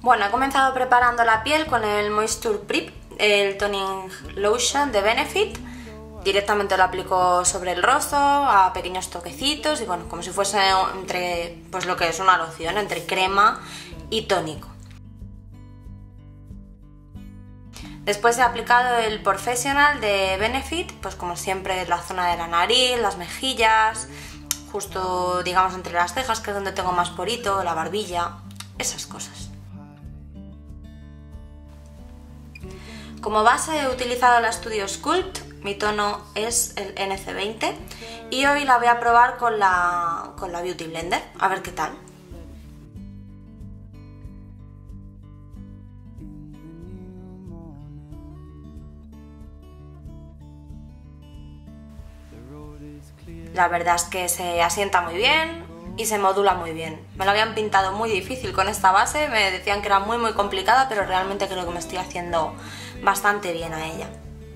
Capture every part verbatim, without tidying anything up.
Bueno, he comenzado preparando la piel con el Moisture Prep, el Toning Lotion de Benefit. Directamente lo aplico sobre el rostro a pequeños toquecitos y bueno, como si fuese entre, pues lo que es una loción, entre crema y tónico. Después he aplicado el Professional de Benefit, pues como siempre en la zona de la nariz, las mejillas, justo digamos entre las cejas, que es donde tengo más porito, la barbilla, esas cosas. Como base he utilizado la Studio Sculpt, mi tono es el N C veinte y hoy la voy a probar con la, con la Beauty Blender, a ver qué tal. La verdad es que se asienta muy bien y se modula muy bien. Me lo habían pintado muy difícil con esta base, me decían que era muy muy complicada, pero realmente creo que me estoy haciendo bastante bien a ella.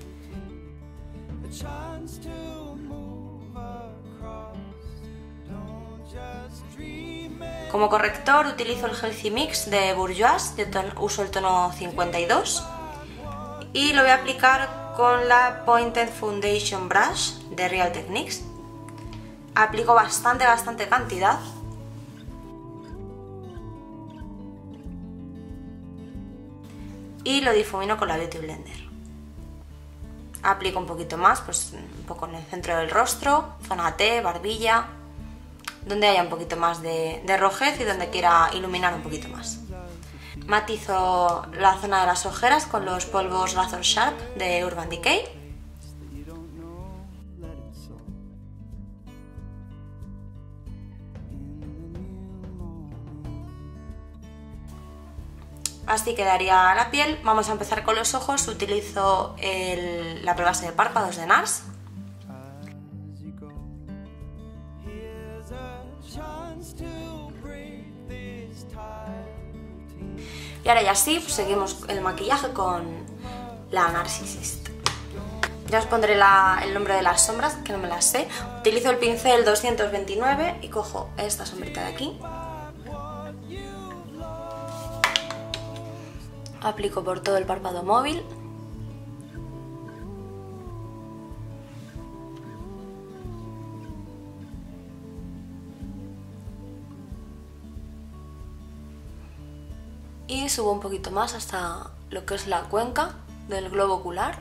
Como corrector utilizo el Healthy Mix de Bourjois, yo uso el tono cincuenta y dos y lo voy a aplicar con la Pointed Foundation Brush de Real Techniques. Aplico bastante, bastante cantidad. Y lo difumino con la Beauty Blender. Aplico un poquito más, pues un poco en el centro del rostro, zona T, barbilla, donde haya un poquito más de, de rojez y donde quiera iluminar un poquito más. Matizo la zona de las ojeras con los polvos Razor Sharp de Urban Decay. Así quedaría la piel. Vamos a empezar con los ojos. Utilizo el, la prebase de párpados de NARS. Y ahora ya sí, pues seguimos el maquillaje con la Narcisist. Ya os pondré la, el nombre de las sombras, que no me las sé. Utilizo el pincel doscientos veintinueve y cojo esta sombrita de aquí. Aplico por todo el párpado móvil. Y subo un poquito más hasta lo que es la cuenca del globo ocular.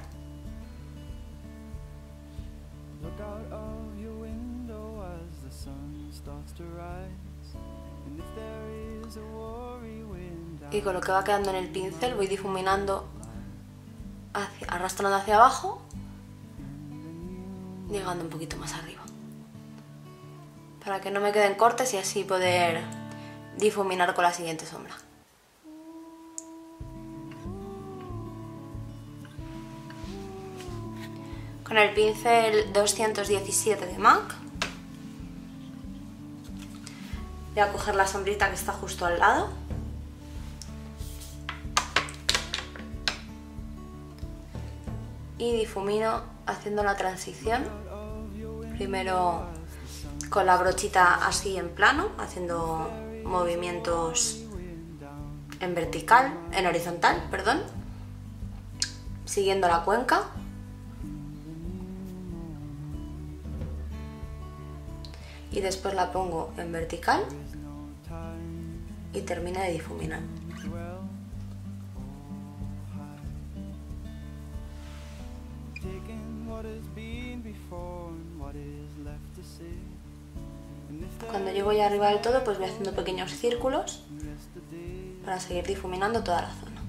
Y con lo que va quedando en el pincel voy difuminando, hacia, arrastrando hacia abajo, llegando un poquito más arriba, para que no me queden cortes y así poder difuminar con la siguiente sombra. Con el pincel doscientos diecisiete de MAC voy a coger la sombrita que está justo al lado. Y difumino haciendo la transición, primero con la brochita así en plano, haciendo movimientos en vertical, en horizontal, perdón, siguiendo la cuenca. Y después la pongo en vertical y termino de difuminar. Cuando llego ya arriba del todo, pues voy haciendo pequeños círculos para seguir difuminando toda la zona.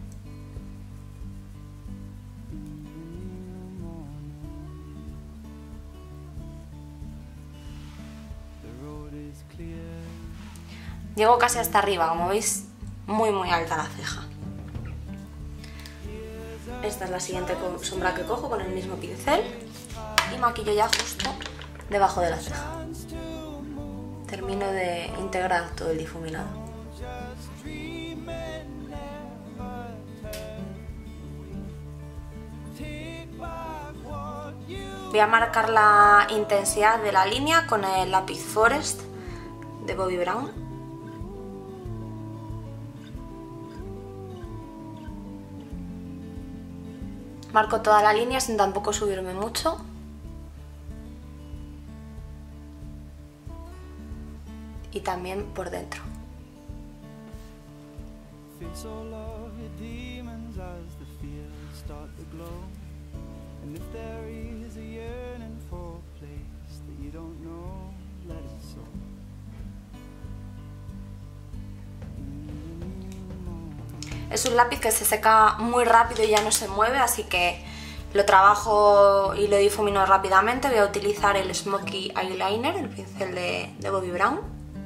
Llego casi hasta arriba, como veis, muy muy alta la ceja. Esta es la siguiente sombra que cojo con el mismo pincel y maquillo ya justo debajo de la ceja. Termino de integrar todo el difuminado. Voy a marcar la intensidad de la línea con el lápiz Forest de Bobbi Brown. Marco toda la línea sin tampoco subirme mucho. Y también por dentro. Es un lápiz que se seca muy rápido y ya no se mueve, así que lo trabajo y lo difumino rápidamente. Voy a utilizar el Smoky Eyeliner, el pincel de, de Bobbi Brown.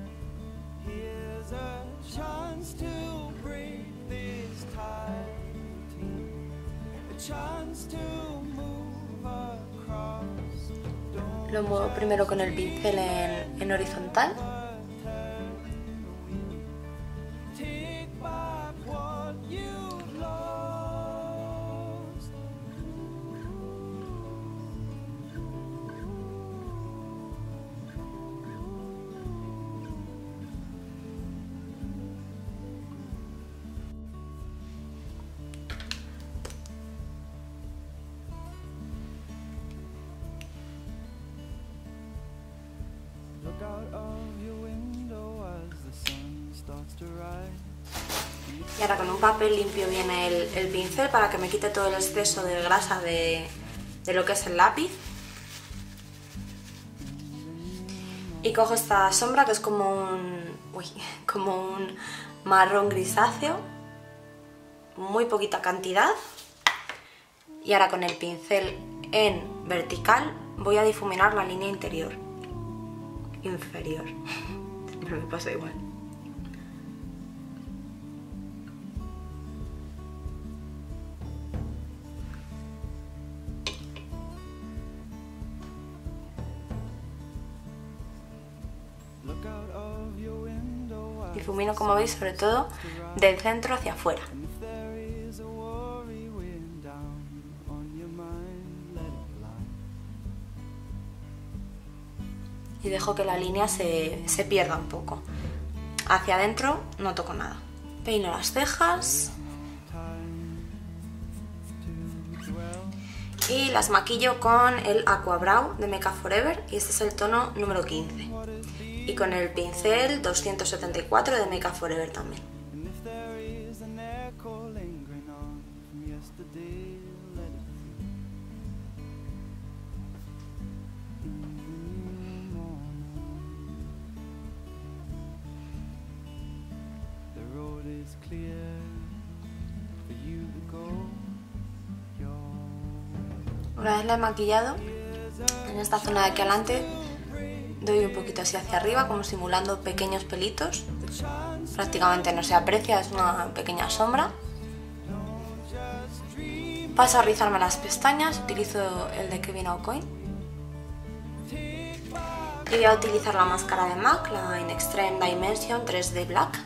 Lo muevo primero con el pincel en, en horizontal. Y ahora con un papel limpio bien el, el pincel para que me quite todo el exceso de grasa de, de lo que es el lápiz. Y cojo esta sombra que es como un, uy, como un marrón grisáceo, muy poquita cantidad. Y ahora con el pincel en vertical voy a difuminar la línea interior. Inferior. Siempre me pasa igual. Difumino, como veis, sobre todo del centro hacia afuera. Y dejo que la línea se, se pierda un poco. Hacia adentro no toco nada. Peino las cejas. Y las maquillo con el Aqua Brow de Make Up For Ever. Y este es el tono número quince. Y con el pincel doscientos setenta y cuatro de Make Up For Ever también. Una vez la he maquillado, en esta zona de aquí adelante doy un poquito así hacia arriba, como simulando pequeños pelitos. Prácticamente no se aprecia, es una pequeña sombra. Paso a rizarme las pestañas, utilizo el de Kevyn Aucoin. Y voy a utilizar la máscara de MAC, la In Extreme Dimension tres D Black.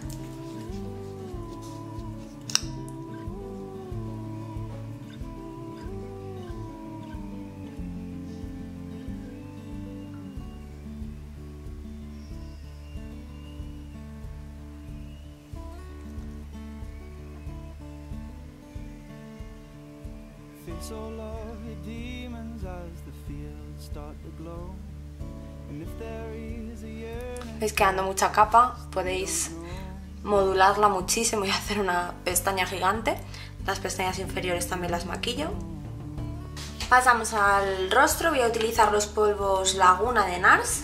Veis que dando mucha capa podéis modularla muchísimo y hacer una pestaña gigante. Las pestañas inferiores también las maquillo. Pasamos al rostro, voy a utilizar los polvos Laguna de NARS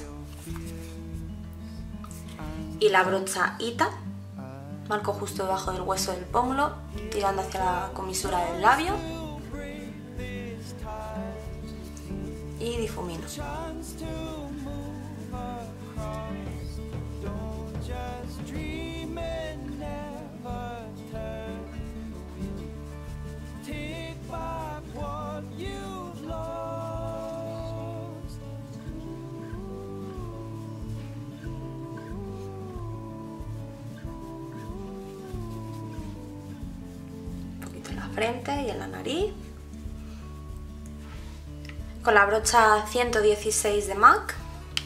y la brocha Ita. Marco justo debajo del hueso del pómulo, tirando hacia la comisura del labio. Y difumino. Un poquito en la frente y en la nariz. Con la brocha ciento dieciséis de MAC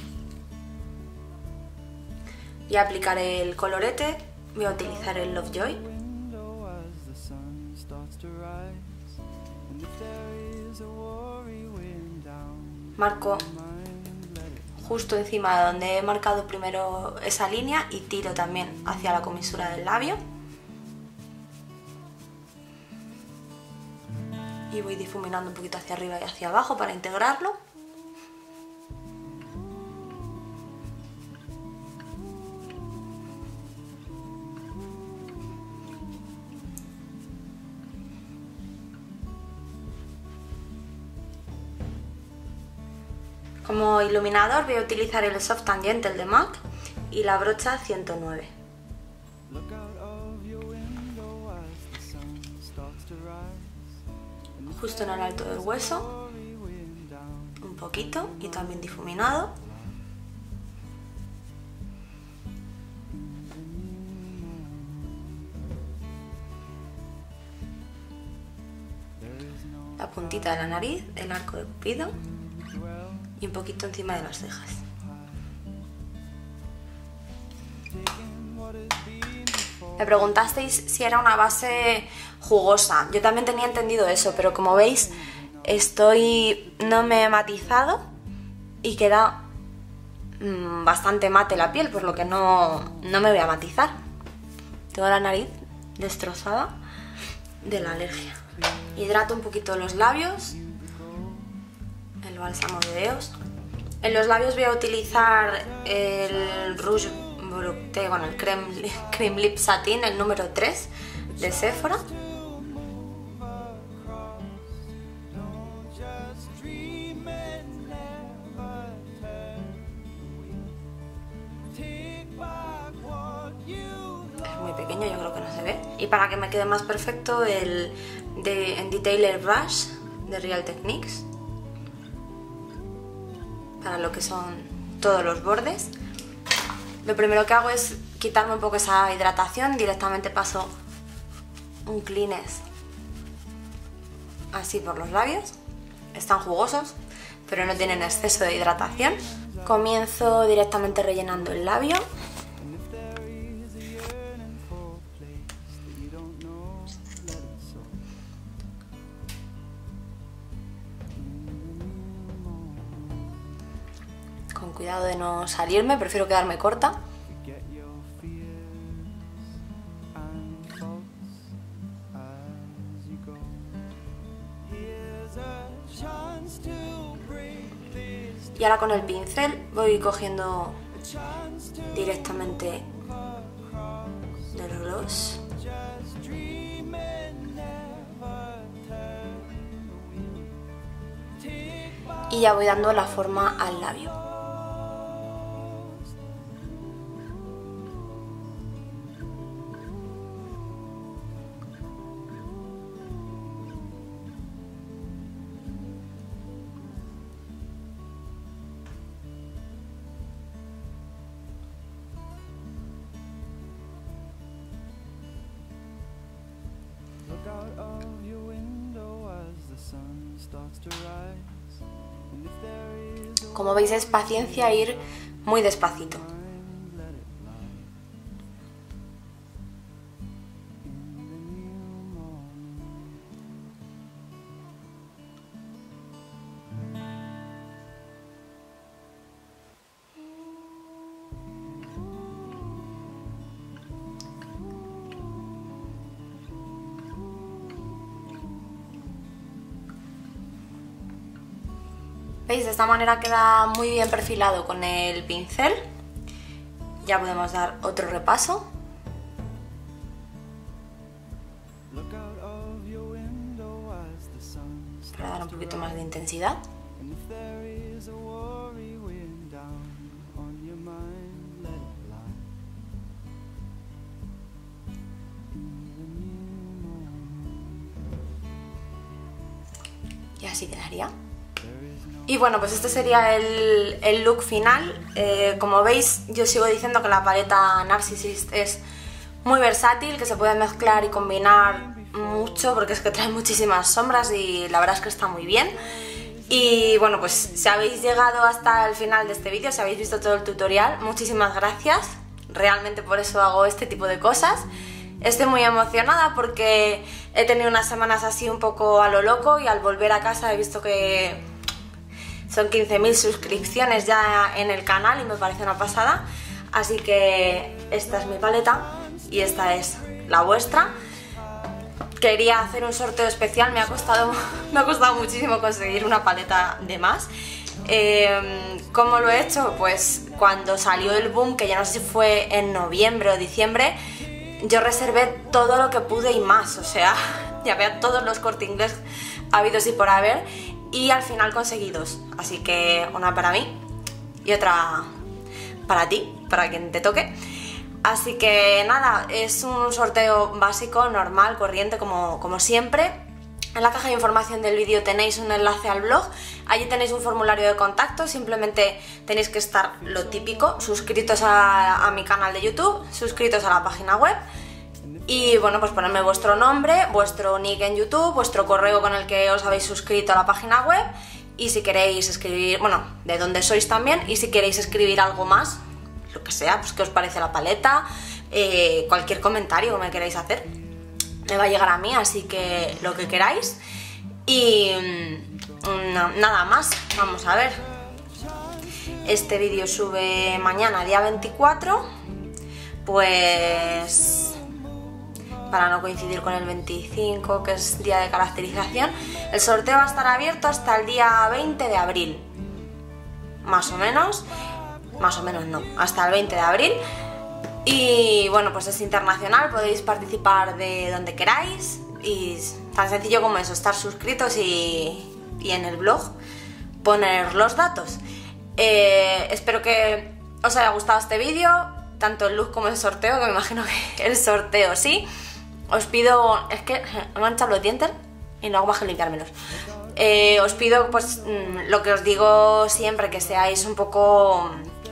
y aplicaré el colorete. Voy a utilizar el Lovejoy. marco justo encima de donde he marcado primero esa línea y tiro también hacia la comisura del labio. Y voy difuminando un poquito hacia arriba y hacia abajo para integrarlo. Como iluminador voy a utilizar el Soft and Gentle de MAC y la brocha ciento nueve. Justo en el alto del hueso, un poquito y también difuminado. La puntita de la nariz, el arco de Cupido. Y un poquito encima de las cejas. Me preguntasteis si era una base jugosa. Yo también tenía entendido eso, pero como veis estoy no me he matizado y queda mmm, bastante mate la piel, por lo que no, no me voy a matizar. Tengo la nariz destrozada de la alergia. Hidrato un poquito los labios. El bálsamo de Eos. En los labios voy a utilizar el Rouge Brute, bueno, el Creme, Cream Lip Satin, el número tres de Sephora. Es muy pequeño, yo creo que no se ve. Y para que me quede más perfecto, el de, en Detailer Brush de Real Techniques. Para lo que son todos los bordes. Lo primero que hago es quitarme un poco esa hidratación, directamente paso un Kleenex así por los labios. Están jugosos, pero no tienen exceso de hidratación. Comienzo directamente rellenando el labio. Con cuidado de no salirme, prefiero quedarme corta. Y ahora con el pincel voy cogiendo directamente del gloss. Y ya voy dando la forma al labio. Como veis, es paciencia ir muy despacito. ¿Veis? De esta manera queda muy bien perfilado con el pincel. Ya podemos dar otro repaso. Para dar un poquito más de intensidad. Y así quedaría. Y bueno, pues este sería el, el look final. Eh, como veis, yo sigo diciendo que la paleta Narcissist es muy versátil, que se puede mezclar y combinar mucho, porque es que trae muchísimas sombras y la verdad es que está muy bien. Y bueno, pues si habéis llegado hasta el final de este vídeo, si habéis visto todo el tutorial, muchísimas gracias. Realmente por eso hago este tipo de cosas. Estoy muy emocionada porque he tenido unas semanas así un poco a lo loco y al volver a casa he visto que... Son quince mil suscripciones ya en el canal y me parece una pasada. Así que esta es mi paleta y esta es la vuestra. Quería hacer un sorteo especial, me ha costado, me ha costado muchísimo conseguir una paleta de más. Eh, ¿Cómo lo he hecho? Pues cuando salió el boom, que ya no sé si fue en noviembre o diciembre, yo reservé todo lo que pude y más, o sea, llamé a todos los Corte Inglés habidos y por haber y al final conseguí dos, así que una para mí y otra para ti, para quien te toque. Así que nada, es un sorteo básico, normal, corriente, como, como siempre. En la caja de información del vídeo tenéis un enlace al blog, allí tenéis un formulario de contacto, simplemente tenéis que estar lo típico, suscritos a, a mi canal de YouTube, suscritos a la página web y bueno, pues ponerme vuestro nombre, vuestro nick en YouTube, vuestro correo con el que os habéis suscrito a la página web y si queréis escribir, bueno, de dónde sois también, y si queréis escribir algo más, lo que sea, pues qué os parece la paleta, eh, cualquier comentario que me queráis hacer me va a llegar a mí, así que lo que queráis. Y no, nada más, vamos a ver. Este vídeo sube mañana, día veinticuatro, pues para no coincidir con el veinticinco, que es día de caracterización. El sorteo va a estar abierto hasta el día veinte de abril, más o menos, más o menos no, hasta el veinte de abril. Y bueno, pues es internacional, podéis participar de donde queráis y tan sencillo como eso, estar suscritos y, y en el blog poner los datos. Eh, espero que os haya gustado este vídeo, tanto el look como el sorteo, que me imagino que el sorteo sí. Os pido, es que me han echado los dientes y no hago más que limpiármelos. Eh, os pido pues lo que os digo siempre, que seáis un poco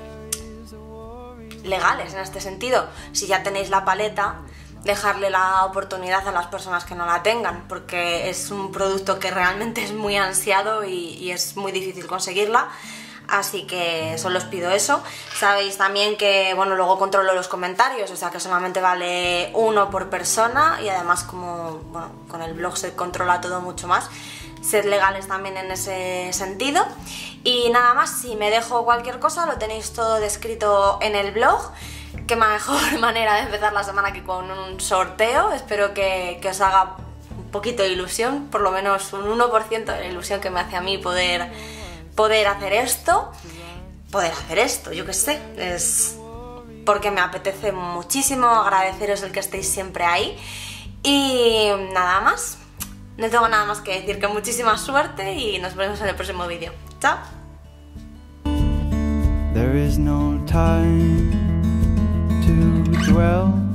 legales en este sentido. Si ya tenéis la paleta, dejarle la oportunidad a las personas que no la tengan, porque es un producto que realmente es muy ansiado y, y es muy difícil conseguirla. Así que solo os pido eso. Sabéis también que, bueno, luego controlo los comentarios, o sea que solamente vale uno por persona y además como, bueno, con el blog se controla todo mucho más. Sed legales también en ese sentido. Y nada más, si me dejo cualquier cosa lo tenéis todo descrito en el blog. Qué mejor manera de empezar la semana que con un sorteo. Espero que, que os haga un poquito de ilusión, por lo menos un uno por ciento de la ilusión que me hace a mí poder, poder hacer esto. Poder hacer esto, yo qué sé, es porque me apetece muchísimo, agradeceros el que estéis siempre ahí. Y nada más. No tengo nada más que decir, que muchísima suerte y nos vemos en el próximo vídeo. ¡Chao! There is no time to dwell